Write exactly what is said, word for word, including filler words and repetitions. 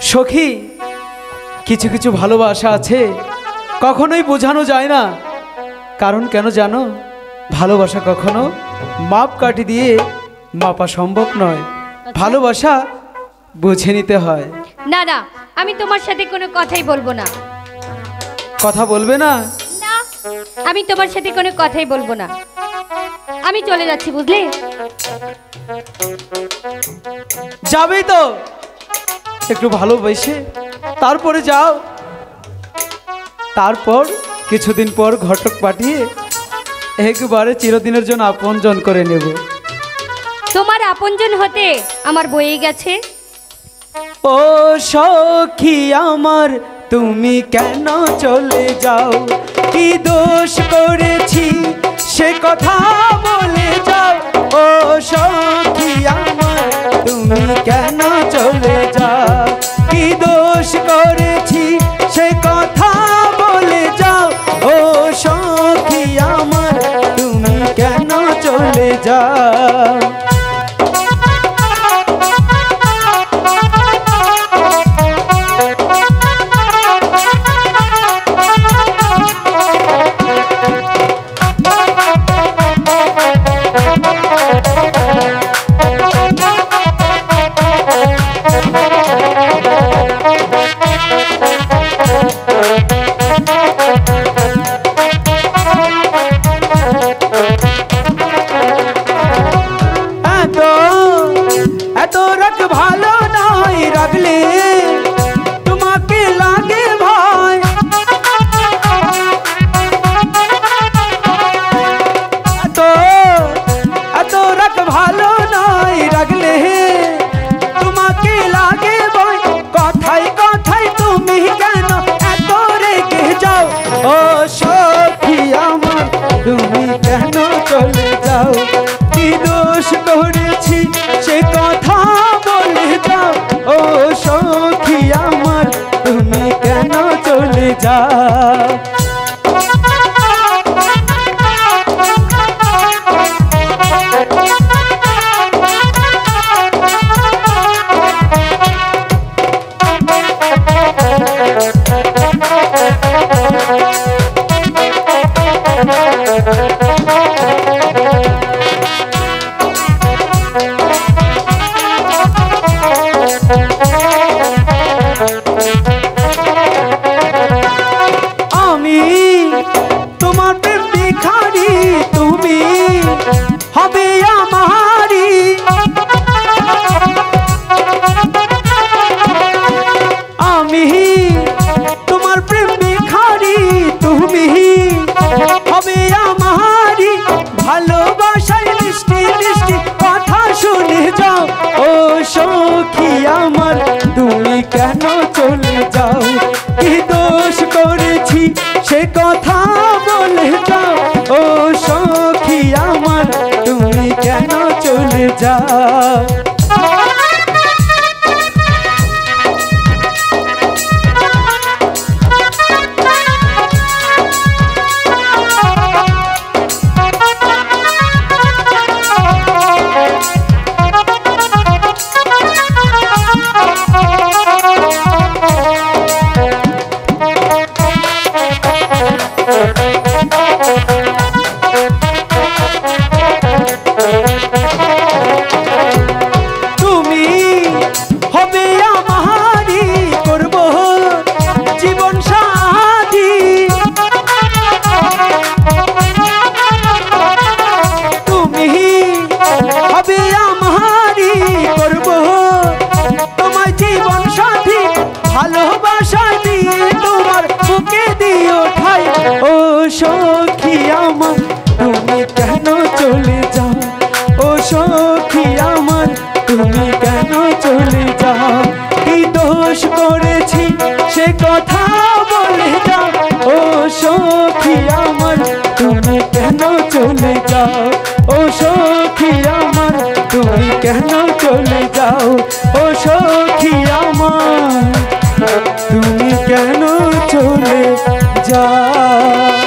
সখী, কিছু কিছু ভালোবাসা আছে কখনোই বোঝানো যায় না। কারণ কেন জানো? ভালোবাসা কখনো মাপ কাঠি দিয়ে মাপা সম্ভব নয়। ভালোবাসা বুঝে নিতে হয়। না না, আমি তোমার সাথে কোনো কথাই বলবো না। কথা বলবে না? না, আমি তোমার সাথে কোনো কথাই বলবো না। আমি চলে যাচ্ছি, বুঝলে? যাবেই তো, একটু ভালোবেসে তারপরে যাও। তারপর কিছুদিন পর ঘটক পাঠিয়ে একবারে চিরদিনের জন্য আপনজন করে নেব। তোমার আপনজন হতে আমার বয়ে গেছে। ও সখী আমার, তুমি কেন চলে যাও? কি দোষ করেছি সে কথা বলে যাও। ও সখী আমার, তুমি কেন চলে যাও? কি দোষ করেছি সে কথা বলে যাও। ও সখী আমার, তুমি কেন চলে যাও? তুমি কেন চলে যাও? কি দোষ করেছি সে কথা বলে যাও। ও সখী আমার, তুমি কেন চলে যাও? তুমি কেন চলে যাও? কি দোষ করেছি সে কথা বলে যাও। ও সখী আমার, তুমি কেন চলে যাও? সখী আমার, তুমি কেন চলে যাও? ও সখী আমার, তুমি কেন চলে যাও? কি দোষ করেছি সে কথা বলে যাও। ও সখী আমার, তুমি কেন চলে যাও? ও সখী আমার, তুমি কেন চলে যাও? ও সখী আমার, তুমি কেন চলে যাও?